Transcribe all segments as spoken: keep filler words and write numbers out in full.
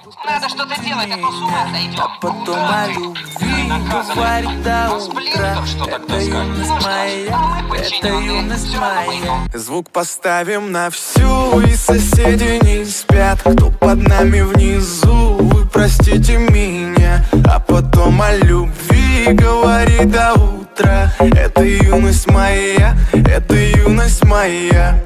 Надо что-то делать, а то с ума сойдем. А потом о любви говорит до утра. Это юность моя, это юность моя. Звук поставим на всю, и соседи не спят. Кто под нами внизу, вы простите меня. А потом о любви говорит до утра. Это юность моя, это юность моя.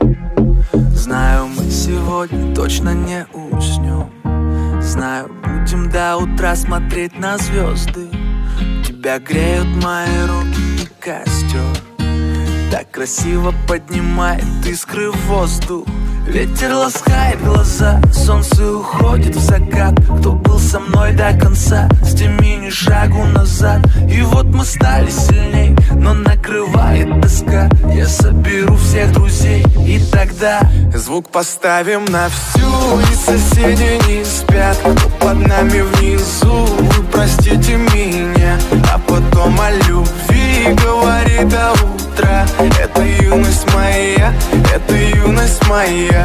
Знаю, мы сегодня точно не уснем. Знаю, будем до утра смотреть на звезды. Тебя греют мои руки и костер. Так красиво поднимает искры в воздух. Ветер ласкает глаза, солнце уходит в закат. Кто был со мной до конца, с теми ни шагу назад. И вот мы стали сильней, но накрывает тоска. Я соберу всех друзей, и тогда звук поставим на всю, и соседи не спят. Кто под нами внизу, вы простите меня. А потом о любви говорит до утра. Это юность моя, это юность моя.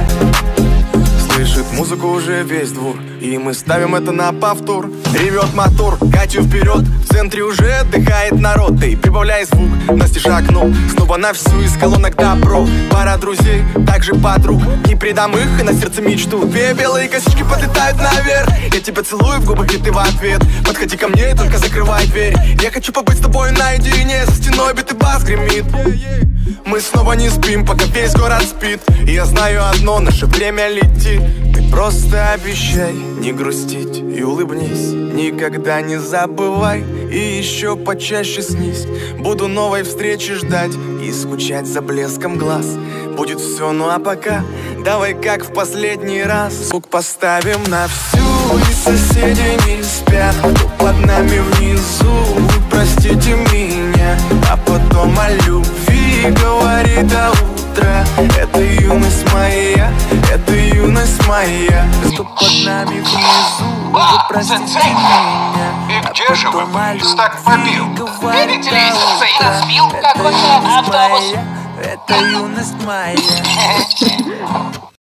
Слышит музыку уже весь двор, и мы ставим это на повтор. Ревет мотор, Катю вперед, в центре уже отдыхает народ. Ты прибавляй звук, настежь окно, снова на всю из колонок добро. Пара друзей, также подруг, не предам их и на сердце мечту. Две белые косички подлетают наверх, я тебя целую в губы, и ты в ответ. Подходи ко мне и только закрывай дверь. Я хочу побыть с тобой наедине, за стеной битый бас гремит. Мы снова не спим, пока весь город спит. И я знаю одно, наше время летит. Ты просто обещай не грустить и улыбнись. Никогда не забывай и еще почаще снись. Буду новой встречи ждать и скучать за блеском глаз. Будет все, ну а пока давай как в последний раз. Звук поставим на всю, и соседи не спят. Кто под нами внизу, вы простите меня. А потом о любви говорит до утра. Это юность моя, это юность моя. кто под нами внизу, вы простите меня. И где же вы? Потом Так побил. Видите лестница и разбил это какой-то юность автобус. моя, это юность моя.